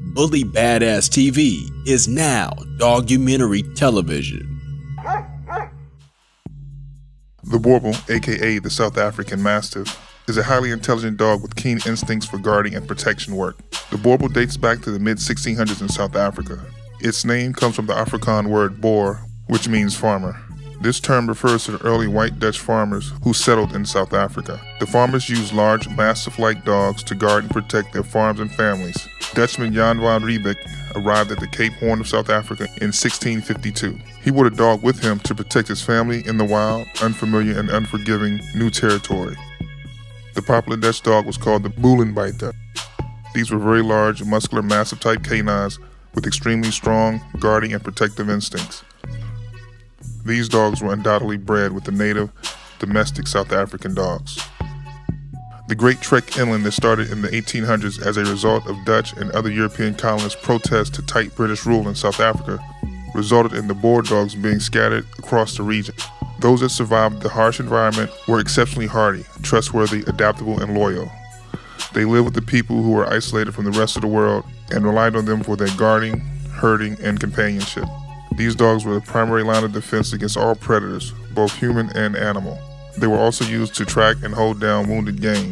Bully Badass TV is now documentary television. The Boerboel, aka the South African Mastiff, is a highly intelligent dog with keen instincts for guarding and protection work. The Boerboel dates back to the mid-1600s in South Africa. Its name comes from the Afrikaan word boer, which means farmer. This term refers to the early white Dutch farmers who settled in South Africa. The farmers used large, Mastiff-like dogs to guard and protect their farms and families. Dutchman Jan van Riebeeck arrived at the Cape Horn of South Africa in 1652. He brought a dog with him to protect his family in the wild, unfamiliar, and unforgiving new territory. The popular Dutch dog was called the Bullenbitjer. These were very large, muscular, Mastiff-type canines with extremely strong guarding and protective instincts. These dogs were undoubtedly bred with the native, domestic South African dogs. The Great Trek Inland that started in the 1800s as a result of Dutch and other European colonists' protests to tight British rule in South Africa resulted in the boer dogs being scattered across the region. Those that survived the harsh environment were exceptionally hardy, trustworthy, adaptable, and loyal. They lived with the people who were isolated from the rest of the world and relied on them for their guarding, herding, and companionship. These dogs were the primary line of defense against all predators, both human and animal. They were also used to track and hold down wounded game.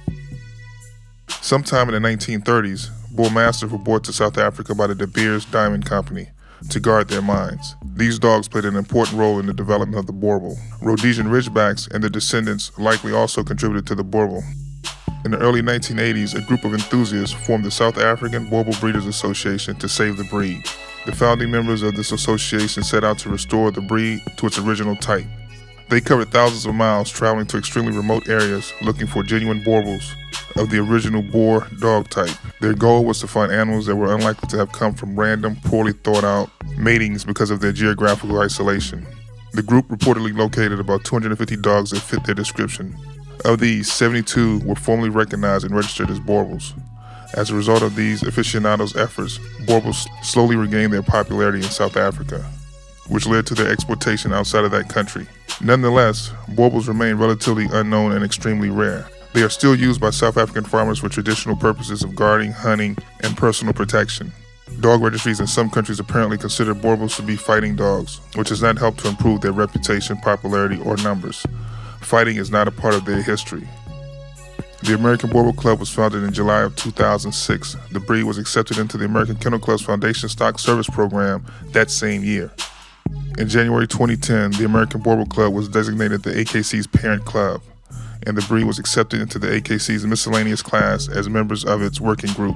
Sometime in the 1930s, bull mastiffs were brought to South Africa by the De Beers Diamond Company to guard their mines. These dogs played an important role in the development of the Boerboel. Rhodesian Ridgebacks and their descendants likely also contributed to the Boerboel. In the early 1980s, a group of enthusiasts formed the South African Boerboel Breeders Association to save the breed. The founding members of this association set out to restore the breed to its original type. They covered thousands of miles, traveling to extremely remote areas looking for genuine Boerboels of the original boer dog type. Their goal was to find animals that were unlikely to have come from random, poorly thought out matings because of their geographical isolation. The group reportedly located about 250 dogs that fit their description. Of these, 72 were formally recognized and registered as Boerboels. As a result of these aficionados' efforts, Boerboels slowly regained their popularity in South Africa, which led to their exportation outside of that country. Nonetheless, Boerboels remain relatively unknown and extremely rare. They are still used by South African farmers for traditional purposes of guarding, hunting, and personal protection. Dog registries in some countries apparently consider Boerboels to be fighting dogs, which has not helped to improve their reputation, popularity, or numbers. Fighting is not a part of their history. The American Boerboel Club was founded in July of 2006. The breed was accepted into the American Kennel Club's Foundation Stock Service Program that same year. In January 2010, the American Boerboel Club was designated the AKC's parent club, and the breed was accepted into the AKC's miscellaneous class as members of its working group.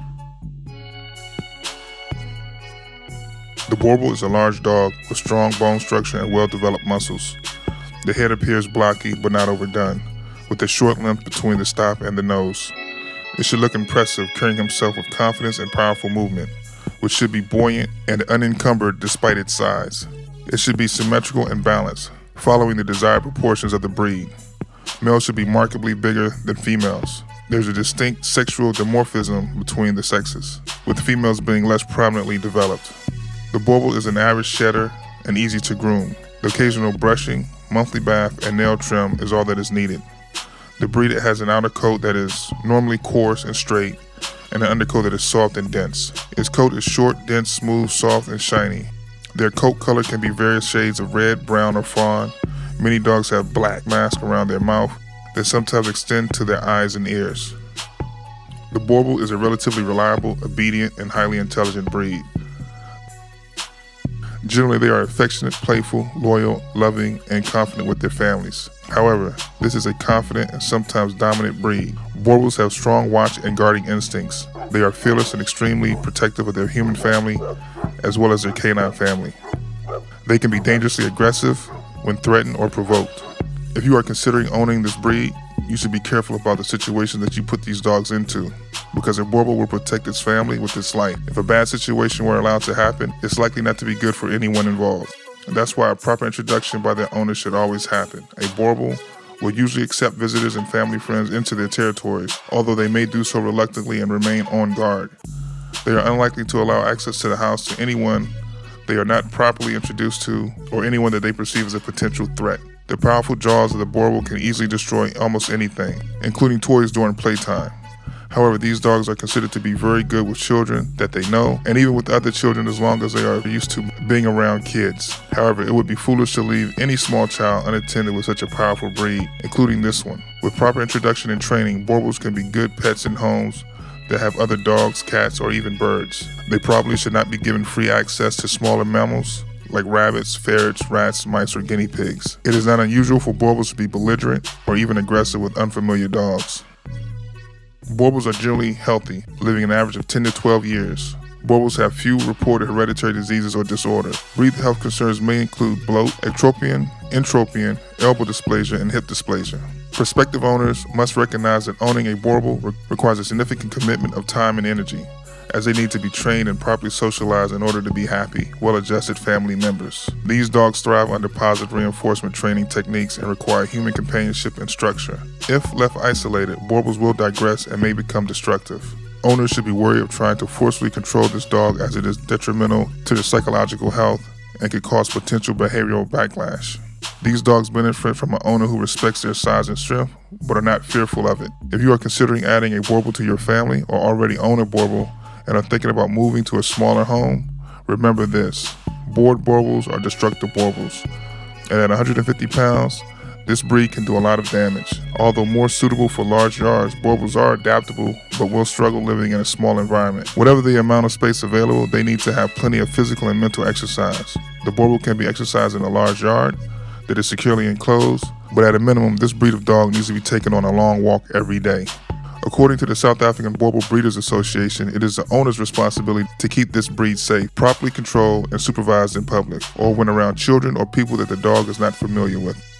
The Boerboel is a large dog with strong bone structure and well-developed muscles. The head appears blocky but not overdone, with a short length between the stop and the nose. It should look impressive, carrying himself with confidence and powerful movement, which should be buoyant and unencumbered despite its size. It should be symmetrical and balanced, following the desired proportions of the breed. Males should be markedly bigger than females. There's a distinct sexual dimorphism between the sexes, with females being less prominently developed. The Boerboel is an average shedder and easy to groom. The occasional brushing, monthly bath, and nail trim is all that is needed. The breed has an outer coat that is normally coarse and straight, and an undercoat that is soft and dense. Its coat is short, dense, smooth, soft, and shiny. Their coat color can be various shades of red, brown, or fawn. Many dogs have black masks around their mouth that sometimes extend to their eyes and ears. The Boerboel is a relatively reliable, obedient, and highly intelligent breed. Generally, they are affectionate, playful, loyal, loving, and confident with their families. However, this is a confident and sometimes dominant breed. Boerboels have strong watch and guarding instincts. They are fearless and extremely protective of their human family, as well as their canine family. They can be dangerously aggressive when threatened or provoked. If you are considering owning this breed, you should be careful about the situation that you put these dogs into, because a Boerboel will protect its family with its life. If a bad situation were allowed to happen, it's likely not to be good for anyone involved. And that's why a proper introduction by their owner should always happen. A Boerboel will usually accept visitors and family friends into their territories, although they may do so reluctantly and remain on guard. They are unlikely to allow access to the house to anyone they are not properly introduced to, or anyone that they perceive as a potential threat. The powerful jaws of the Boerboel can easily destroy almost anything, including toys during playtime. However, these dogs are considered to be very good with children that they know, and even with other children as long as they are used to being around kids. However, it would be foolish to leave any small child unattended with such a powerful breed, including this one. With proper introduction and training, Boerboels can be good pets in homes that have other dogs, cats, or even birds. They probably should not be given free access to smaller mammals like rabbits, ferrets, rats, mice, or guinea pigs. It is not unusual for Boerboels to be belligerent or even aggressive with unfamiliar dogs. Boerboels are generally healthy, living an average of 10 to 12 years. Boerboels have few reported hereditary diseases or disorders. Breed health concerns may include bloat, ectropion, entropion, elbow dysplasia, and hip dysplasia. Prospective owners must recognize that owning a Boerboel requires a significant commitment of time and energy, as they need to be trained and properly socialized in order to be happy, well-adjusted family members. These dogs thrive under positive reinforcement training techniques and require human companionship and structure. If left isolated, Boerboels will digress and may become destructive. Owners should be wary of trying to forcefully control this dog, as it is detrimental to their psychological health and could cause potential behavioral backlash. These dogs benefit from an owner who respects their size and strength, but are not fearful of it. If you are considering adding a Boerboel to your family or already own a Boerboel and are thinking about moving to a smaller home, remember this: bored Boerboels are destructive Boerboels, and at 150 pounds, this breed can do a lot of damage. Although more suitable for large yards, Boerboels are adaptable but will struggle living in a small environment. Whatever the amount of space available, they need to have plenty of physical and mental exercise. The Boerboel can be exercised in a large yard that is securely enclosed, but at a minimum, this breed of dog needs to be taken on a long walk every day. According to the South African Boerboel Breeders Association, it is the owner's responsibility to keep this breed safe, properly controlled, and supervised in public, or when around children or people that the dog is not familiar with.